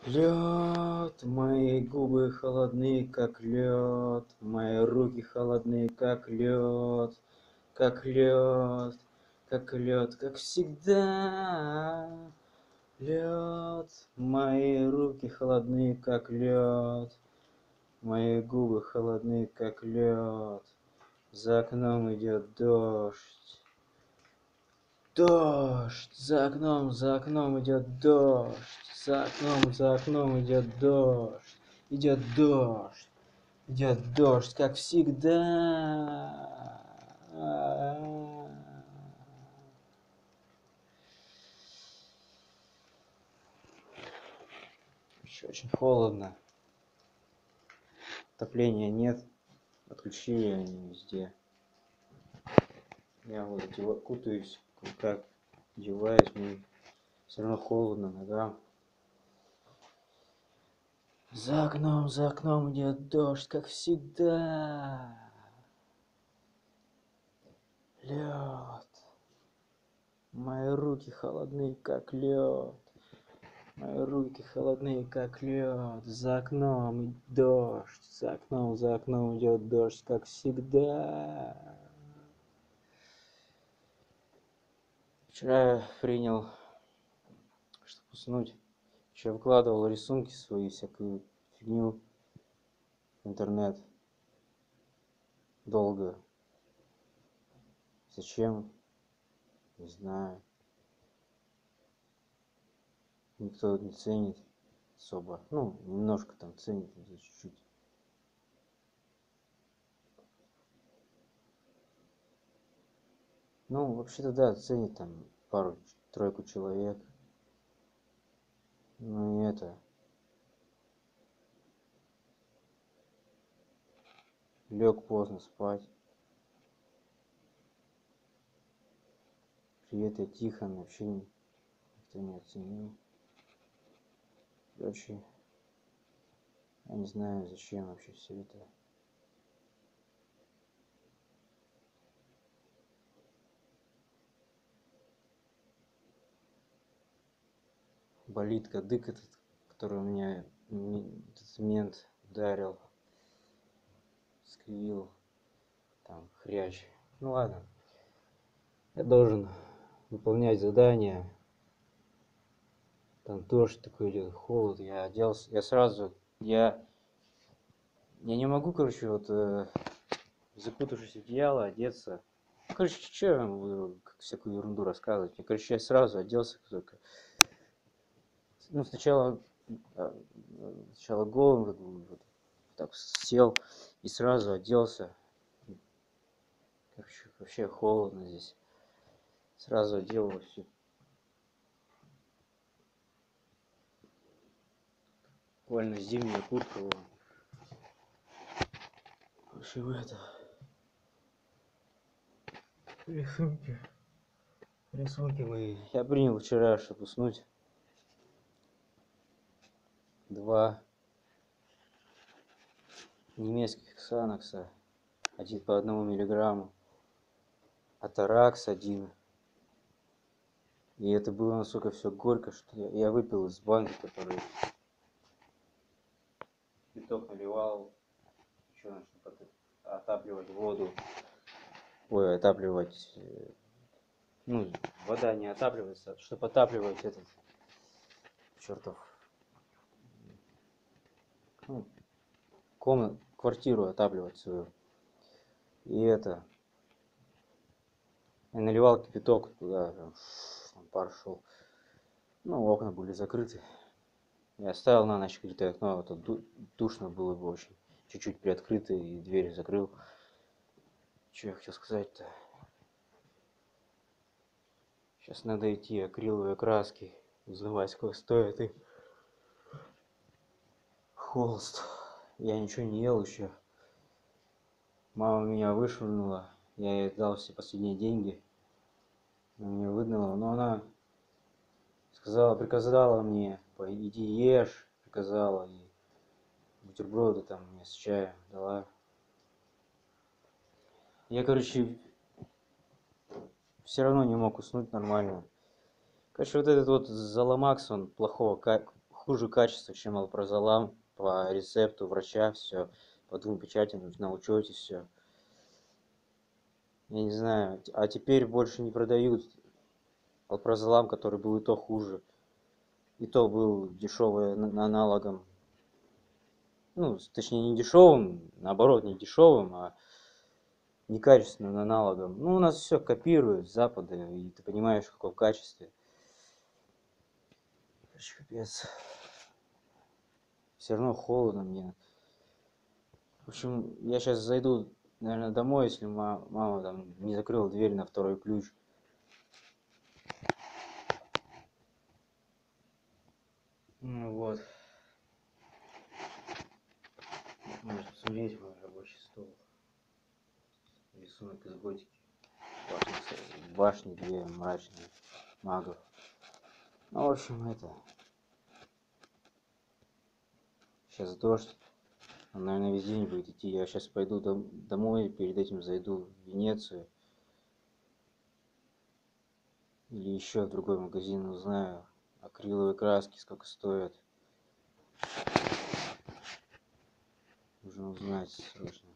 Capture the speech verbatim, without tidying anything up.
Лед, мои губы холодны, как лед, мои руки холодны, как лед, как лед, как лед, как всегда. Лед, мои руки холодны, как лед, мои губы холодны, как лед. За окном идет дождь. Дождь, за окном, за окном идет дождь, за окном, за окном идет дождь, идет дождь, идет дождь, как всегда. Еще очень холодно, отопления нет, отключили они везде. Я вот одев... кутаюсь, как одеваюсь, мне все равно холодно ногам. За окном, за окном идет дождь, как всегда. Лед. Мои руки холодны, как лед. Мои руки холодны, как лед. За окном дождь. За окном, за окном идет дождь, как всегда. Вчера я принял, чтобы уснуть. Еще выкладывал рисунки свои, всякую фигню в интернет. Долго. Зачем? Не знаю. Никто не ценит особо. Ну, немножко там ценит, за чуть-чуть. Ну, вообще-то да, ценит там пару-тройку человек. Ну и это. Лег поздно спать. Привет, я Тихон. Вообще никто не оценил. Короче, я не знаю, зачем вообще все это. Болит кадык этот, который у меня этот мент ударил, скривил, там хрящ. Ну ладно, я должен выполнять задания. Там дождь такой идет, холод. Я оделся, я сразу, я, я не могу, короче, вот э, закутавшись в одеяло, одеться. Короче, что я вам буду всякую ерунду рассказывать? Я, короче, я сразу оделся только. Ну, сначала, сначала голым, как бы, вот, так сел и сразу оделся. Короче, вообще холодно здесь. Сразу одел все. Буквально зимняя куртка. Короче, в это. Рисунки. Рисунки мои. Я принял вчера, чтобы уснуть. Два немецких ксанокса. Один по одному миллиграмму. Атаракс один. И это было настолько все горько, что я, я выпил из банки, который пяток наливал. Еще чтобы отапливать воду. Ой, отапливать. Ну, вода не отапливается, чтобы отапливать этот чертов, ну, комнату, квартиру отапливать свою. И это, я наливал кипяток туда, там пар шел. Ну, окна были закрыты. Я оставил на ночь открытое окно, а то душно было бы очень. Чуть-чуть приоткрыто и дверь закрыл. Что я хотел сказать-то? Сейчас надо идти акриловые краски, узнавать, сколько стоит и холст. Я ничего не ел еще. Мама меня вышвырнула. Я ей дал все последние деньги. Она меня выгнала, но она сказала, приказала мне, иди ешь, приказала, и бутерброды там мне с чаем дала. Я, короче, все равно не мог уснуть нормально. Короче, вот этот вот Заломакс, он плохого, хуже качества, чем алпрозолам, по рецепту врача, все, по двум печатям на учете, все. Я не знаю, а теперь больше не продают алпрозолам, который был и то хуже. И то был дешевым аналогом. Ну, точнее, не дешевым, наоборот, не дешевым, а некачественным аналогом. Ну, у нас все копируют с Запада, и ты понимаешь, в каком качестве. Короче, капец. Все равно холодно мне. В общем, я сейчас зайду, наверное, домой, если мама, мама там не закрыла дверь на второй ключ. Ну вот. Можно посмотреть мой рабочий стол. Рисунок из готики. Башни, башни две мрачные магов. Ну, в общем, это... Сейчас дождь. Он, наверное, весь день будет идти. Я сейчас пойду дом домой, перед этим зайду в Венецию. Или еще в другой магазин узнаю. Акриловые краски сколько стоят. Нужно узнать срочно.